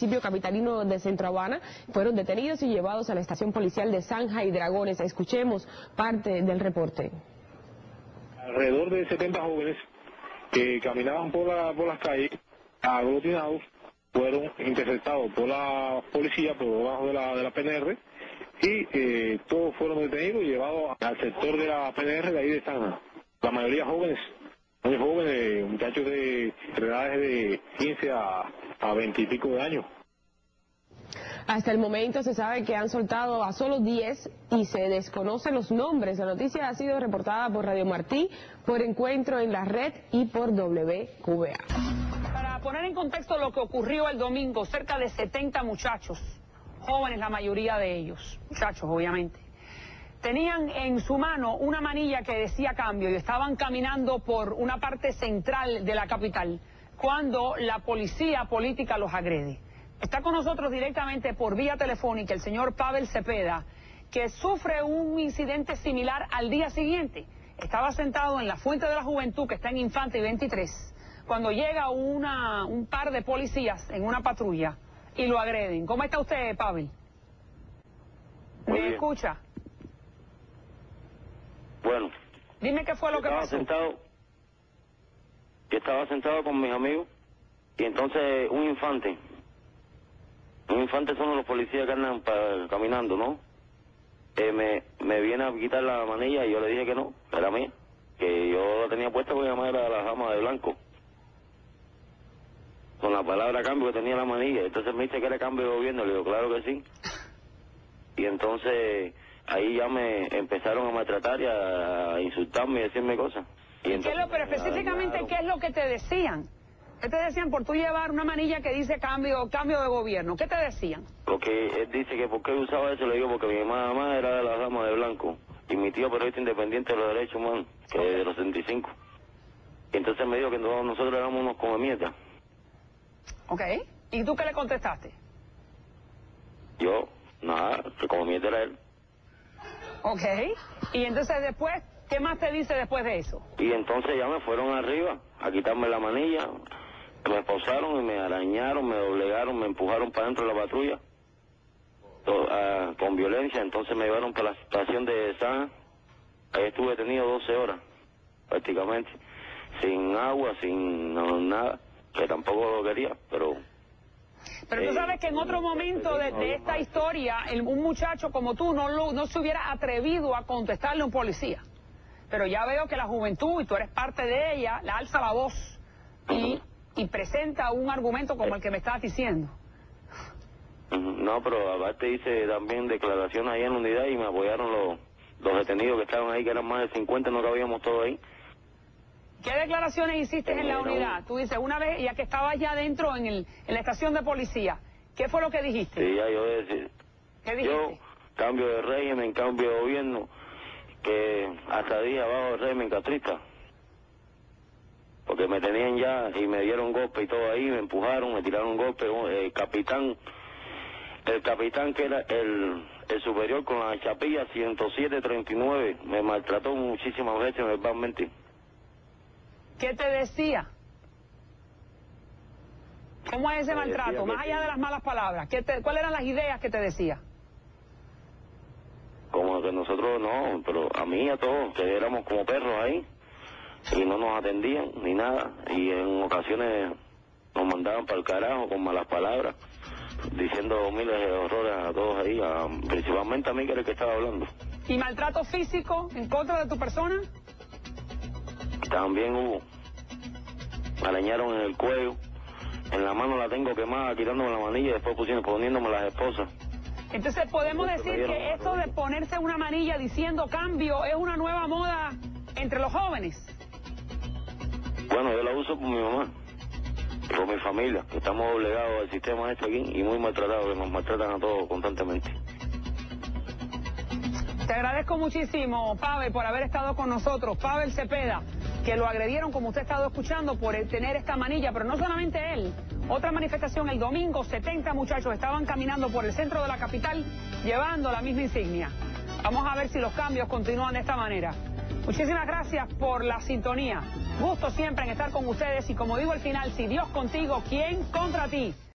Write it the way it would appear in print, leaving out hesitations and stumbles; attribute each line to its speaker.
Speaker 1: municipio capitalino de Centro Habana, fueron detenidos y llevados a la estación policial de Zanja y Dragones. Escuchemos parte del reporte.
Speaker 2: Alrededor de 70 jóvenes que caminaban por las calles, aglutinados, fueron interceptados por la policía por debajo de la PNR y todos fueron detenidos y llevados al sector de la PNR de ahí de Zanja. La mayoría jóvenes, muy jóvenes, muchachos de edades de 15 a 20 y pico de años.
Speaker 1: Hasta el momento se sabe que han soltado a solo 10 y se desconocen los nombres. La noticia ha sido reportada por Radio Martí, por Encuentro en la Red y por WQBA.
Speaker 3: Para poner en contexto lo que ocurrió el domingo, cerca de 70 muchachos, jóvenes la mayoría de ellos, muchachos obviamente, tenían en su mano una manilla que decía cambio y estaban caminando por una parte central de la capital cuando la policía política los agrede. Está con nosotros directamente por vía telefónica el señor Pavel Cepeda, que sufre un incidente similar al día siguiente. Estaba sentado en la Fuente de la Juventud, que está en Infante y 23, cuando llega un par de policías en una patrulla y lo agreden. ¿Cómo está usted, Pavel? ¿Me escucha?
Speaker 4: Bueno.
Speaker 3: Dime qué fue lo que pasó.
Speaker 4: Estaba sentado con mis amigos y entonces un infante son los policías que andan caminando, ¿no? Me viene a quitar la manilla y yo le dije que no, era mía, que yo la tenía puesta porque además era la dama de blanco. Con la palabra cambio que tenía la manilla, entonces me dice que era cambio de gobierno, le digo claro que sí. Y entonces ahí ya me empezaron a maltratar y a insultarme y decirme cosas.
Speaker 3: Pero específicamente, ¿qué es lo que te decían? ¿Qué te decían por tú llevar una manilla que dice cambio de gobierno? ¿Qué te decían?
Speaker 4: Porque él dice que por qué usaba eso, le digo porque mi mamá era de la dama de blanco y mi tío periodista independiente de los derechos humanos, que es de los 65. Y entonces me dijo que nosotros éramos unos come mierda.
Speaker 3: Ok. ¿Y tú qué le contestaste?
Speaker 4: Yo, nada, que como mierda era él.
Speaker 3: Ok. Y entonces después, ¿qué más te dice después de eso?
Speaker 4: Y entonces ya me fueron arriba a quitarme la manilla, me esposaron y me arañaron, me doblegaron, me empujaron para dentro de la patrulla con violencia. Entonces me llevaron para la estación de Zanja. Ahí estuve detenido 12 horas prácticamente, sin agua, sin nada, que tampoco lo quería, pero
Speaker 3: tú sabes que en otro momento de esta historia, un muchacho como tú no se hubiera atrevido a contestarle a un policía. Pero ya veo que la juventud, y tú eres parte de ella, la alza la voz y presenta un argumento como el que me estabas diciendo.
Speaker 4: No, pero aparte hice también declaraciones ahí en la unidad y me apoyaron los detenidos que estaban ahí, que eran más de 50, no cabíamos todos ahí.
Speaker 3: ¿Qué declaraciones hiciste en la unidad? Tú dices, una vez, ya que estabas ya dentro en la estación de policía, ¿qué fue lo que dijiste?
Speaker 4: Sí, ya yo decía.
Speaker 3: ¿Qué dijiste?
Speaker 4: Yo, cambio de régimen, cambio de gobierno, que hasta día abajo del régimen castrista. Porque me tenían ya y me dieron golpe y todo ahí, me empujaron, me tiraron golpe. El capitán que era el superior con la chapilla 107-39, me maltrató muchísimas veces verbalmente.
Speaker 3: ¿Qué te decía? ¿Cómo es ese maltrato? Más allá de las malas palabras, ¿cuáles eran las ideas que te decía?
Speaker 4: Como que nosotros no, pero a mí y a todos, que éramos como perros ahí, y no nos atendían ni nada, y en ocasiones nos mandaban para el carajo con malas palabras, diciendo miles de horrores a todos ahí, principalmente a mí que era el que estaba hablando.
Speaker 3: ¿Y maltrato físico en contra de tu persona?
Speaker 4: También hubo. Me arañaron en el cuello, en la mano la tengo quemada, quitándome la manilla y después poniéndome las esposas.
Speaker 3: Entonces podemos decir que esto de ponerse una manilla diciendo cambio es una nueva moda entre los jóvenes.
Speaker 4: Bueno, yo la uso por mi mamá, por mi familia, que estamos obligados al sistema este aquí y muy maltratados, que nos maltratan a todos constantemente.
Speaker 3: Te agradezco muchísimo, Pavel, por haber estado con nosotros. Pavel Cepeda, que lo agredieron, como usted ha estado escuchando, por tener esta manilla, pero no solamente él. Otra manifestación el domingo, 70 muchachos estaban caminando por el centro de la capital llevando la misma insignia. Vamos a ver si los cambios continúan de esta manera. Muchísimas gracias por la sintonía. Gusto siempre en estar con ustedes y como digo al final, si Dios contigo, ¿quién contra ti?